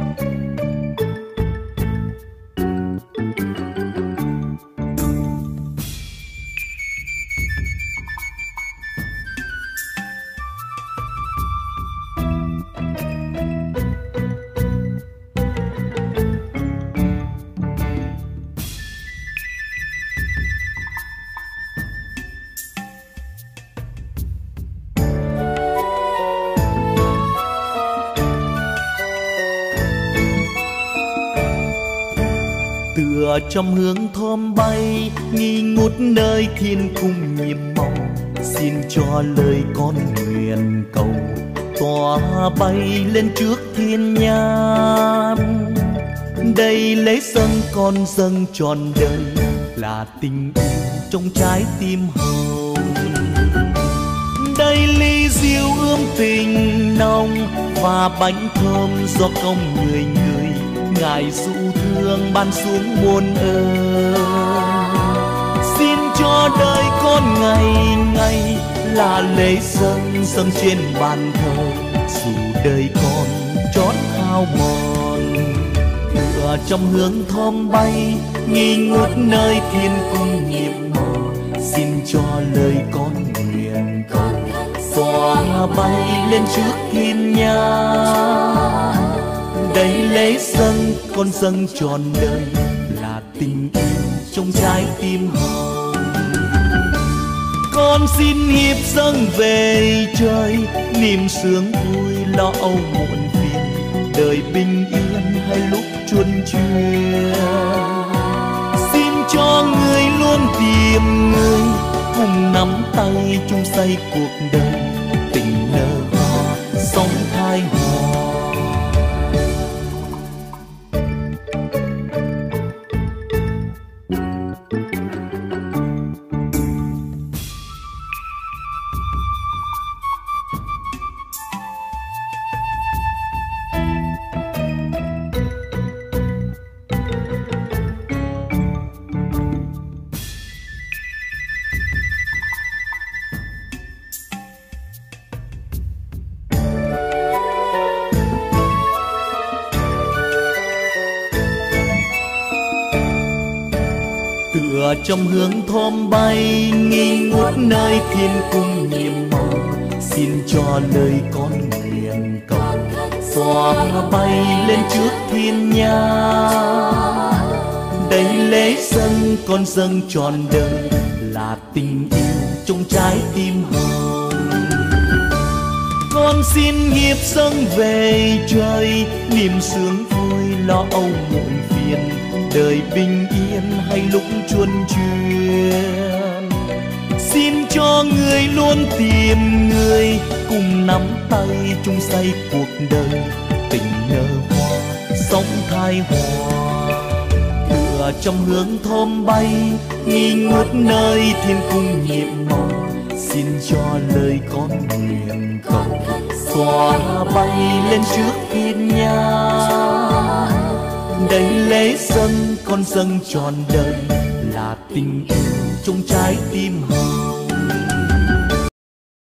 Tựa trong hướng thơm bay nghi ngút nơi thiên cung nhiệm màu, xin cho lời con nguyện cầu tỏa bay lên trước thiên nhãn. Đây lấy dâng con dâng trọn đời là tình yêu trong trái tim hồng. Đây ly rượu ươm tình nồng và bánh thơm do công người người, Ngài dụ thương ban xuống muôn ơn. Xin cho đời con ngày ngày là lễ dâng dâng trên bàn thờ, dù đời con trót hao mòn. Tựa trong hướng thơm bay nghi ngút nơi thiên cung nhiệm màu, xin cho lời con nguyện cầu tỏa bay lên trước thiên nhãn. Đây lễ dâng con dâng trọn đời là tình yêu trong trái tim hồng. Con xin hiệp dâng về trời niềm sướng vui lo âu muộn phiền, đời bình yên hay lúc chuôn chuyên. Xin cho người luôn tìm người, cùng nắm tay chung xây cuộc đời, tình nở hoa sóng hai hòa. Tựa trong hướng thơm bay nghi ngút nơi thiên cung nhiệm màu, xin cho lời con nguyện cầu tỏa bay lên trước thiên nhãn. Đây lễ dâng con dâng trọn đời là tình yêu trong trái tim hồng. Con xin hiệp dâng về trời niềm sướng vui lo âu muộn phiền, đời bình yên hay lúc chuôn chuyên. Xin cho người luôn tìm người, cùng nắm tay chung xây cuộc đời, tình nở hoa sóng thai hòa. Tựa trong hướng thơm bay nghi ngút nơi thiên cung nhiệm màu, xin cho lời con nguyện cầu tỏa bay lên trước thiên nhãn. Đây lễ dâng con dâng trọn đời là tình yêu trong trái tim hồng.